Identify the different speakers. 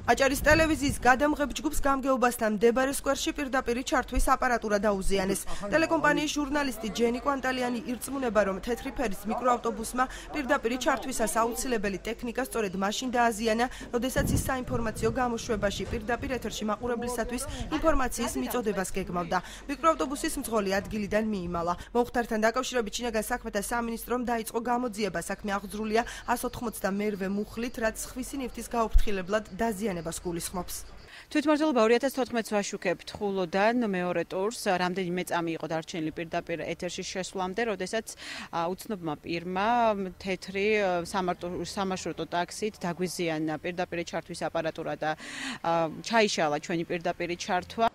Speaker 1: აჭარის ტელევიზიის გადამღებ ჯგუფს გამგეობასთან მდებარე სკვერში პირდაპირი ჩართვის აპარატურა დაუზიანეს. ტელეკომპანიის ჟურნალისტი ჯენი კვანტალიანი ირწმუნება, რომ თეთრი ფერის მიკროავტობუსმა პირდაპირი ჩართვისას აუცილებელი ტექნიკა სწორედ მაშინ დააზიანა, როდესაც ის საინფორმაციო გამოშვებაში პირდაპირ ეთერში მაყურებლისათვის ინფორმაციის მიწოდებას გეგმავდა. მიკროავტობუსის მძღოლი ადგილიდან მიიმალა. მომხდართან დაკავშირებით შინაგან საქმეთა სამინისტრომ დაიწყო გამოძიება. საქმე აღძრულია 192 მუხლით, რაც სხვისი ნივთის გაუფრთხილებლად დაზიანებას გულისხმობს.
Speaker 2: თვითმმართველობა 2014 წელს ვაშუქებთ ხულოდან მეორე ტურს, რამდენიმე წამი იყო დარჩენილი პირდაპირ ეთერში შესვლამდე, როდესაც უცნობმა პირმა თეთრი სამარშრუტო ტაქსით დაგვიზიანა პირდაპირ ჩართვის აპარატურა და ჩაიშალა ჩვენი პირდაპირი ჩართვა.